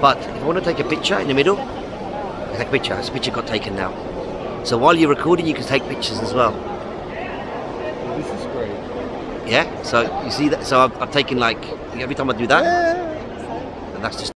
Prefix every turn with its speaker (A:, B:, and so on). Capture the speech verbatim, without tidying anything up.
A: But if I want to take a picture in the middle, I take a picture. This picture got taken now. So while you're recording, you can take pictures as well.
B: This is great.
A: Yeah. So you see that. So I've, I've taken like every time I do that, and that's just.